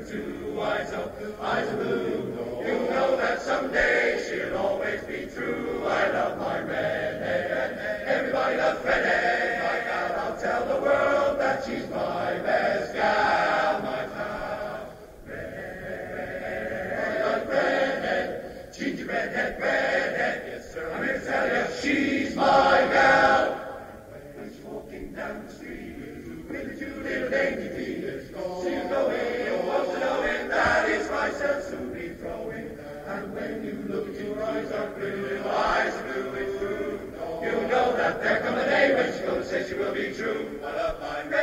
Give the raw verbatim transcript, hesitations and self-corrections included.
two eyes of eyes of blue. You know that someday she'll always be true. I love my redhead. Everybody loves redhead. My gal, I'll tell the world that she's my best gal. My gal, redhead, redhead, ginger redhead, redhead. Yes, sir. I'm here to tell you she's my gal. When she's walking down the street with her two little dainty feet, she's going, wants to know it. That is right, she'll soon be throwing. And when you look at your eyes, are pretty little eyes of blue, it's true. You know that there come a day when she's going to say she will be true. I love my